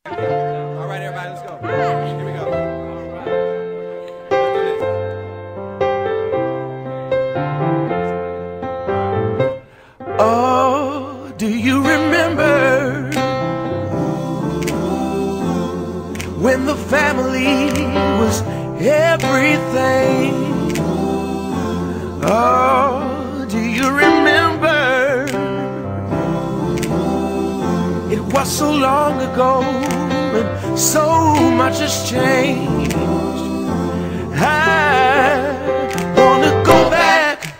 All right, everybody, let's go. Here we go. Let's do this. Oh, do you remember when the family was everything? Oh, do you remember? It was so long ago and so much has changed. I wanna go back,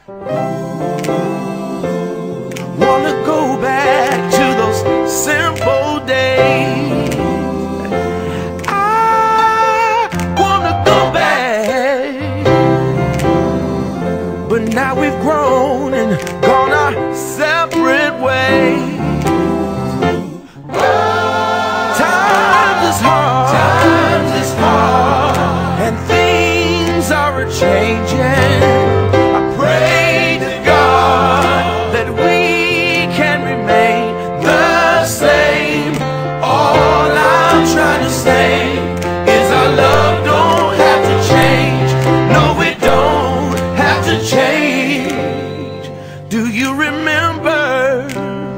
wanna go back to those simple days. I wanna go back, but now we've grown and gone our separate ways. Times is hard, and things are changing. I pray to God that we can remain the same. All I'm trying to say is our love don't have to change. No, it don't have to change. Do you remember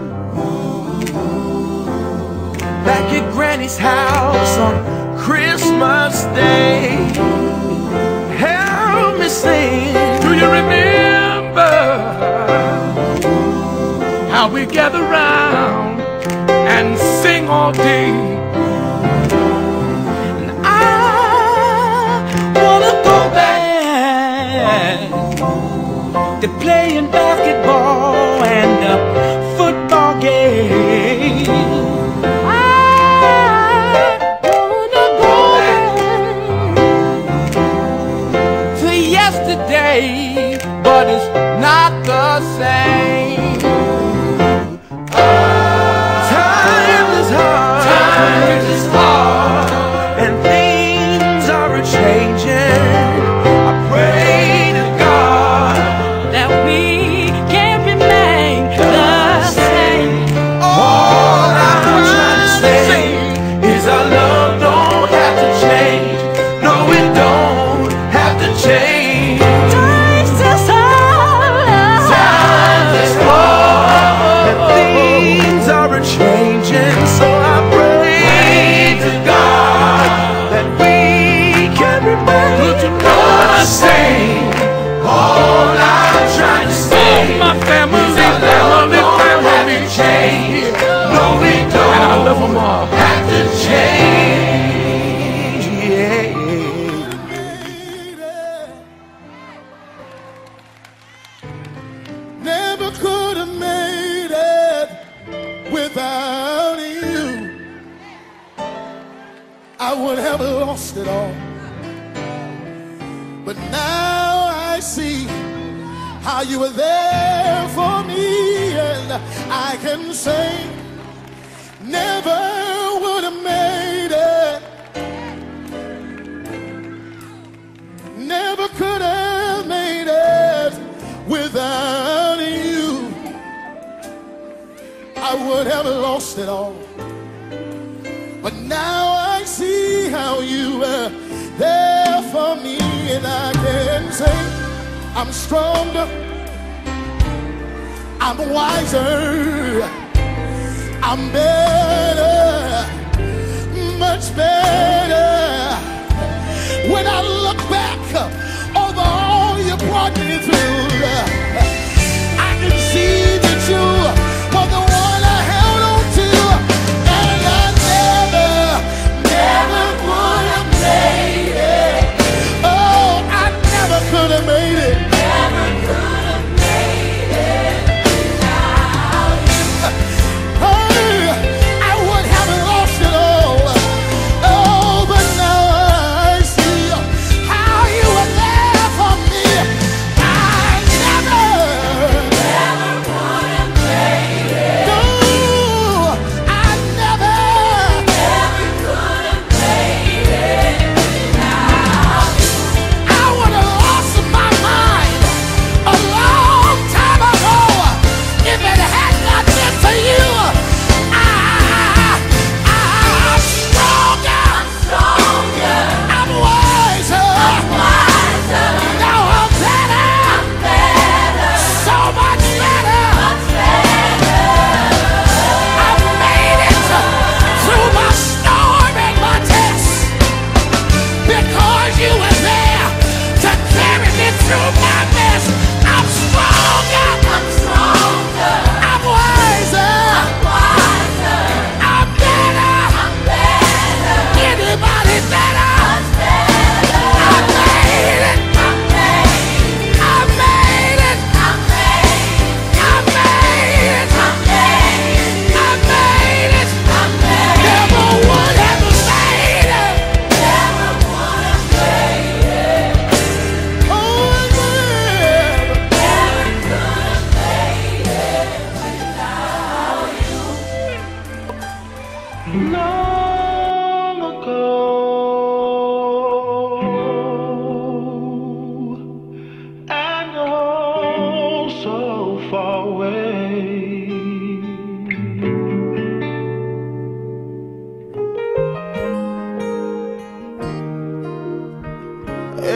back at Granny's house on Christmas Day? Help me sing. Do you remember how we gather round and sing all day? And I wanna go back to playing basketball and a football game. But it's not the same. Times is hard, and things are changing. I pray to God that we can remain the same. All I'm trying to say is our love don't have to change. No, it don't have to change. Changing, so I pray to God that we can remain the same. All I'm trying to say is our love don't have to change. No, we don't have to change. Yeah. Never could have made it without you. I would have lost it all. But now I see how you were there for me, and I can say never would have made it, never could have made it without you. I would have lost it all. But now I see how you were there for me, and I can say I'm stronger, I'm wiser, I'm better, much better. When I look back over all you brought me through, I can see that you were the one I held on to, and I never would have made it. Oh, I never could have made it. Never could have made it without you. Oh, I would have lost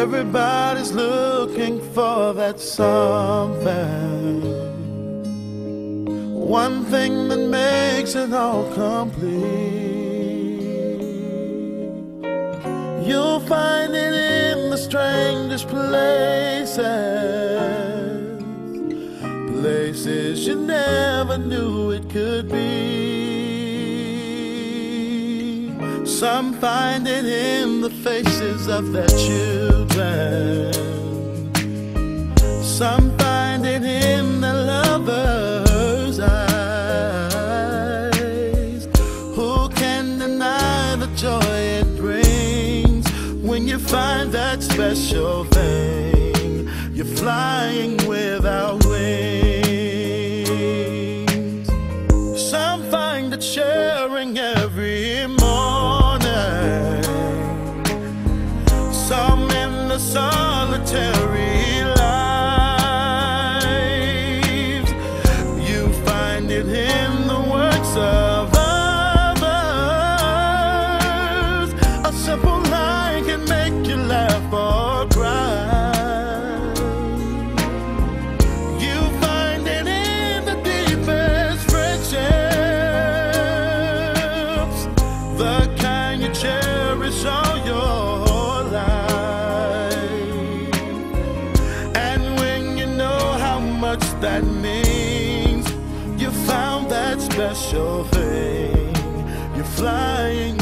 Everybody's looking for that something, one thing that makes it all complete. You'll find it in the strangest places, places you never knew it could be. Some find it in the faces of their children, some find it in their lovers' eyes. Who can deny the joy it brings when you find that special thing? You're flying without wings. Some find it sharing every morning, some in the solitary lives. You find it in the works of others. A simple line can make you laugh or cry. You find it in the deepest friendships, the kind you cherish all your life. And when you know how much that means, you found that special thing. You're flying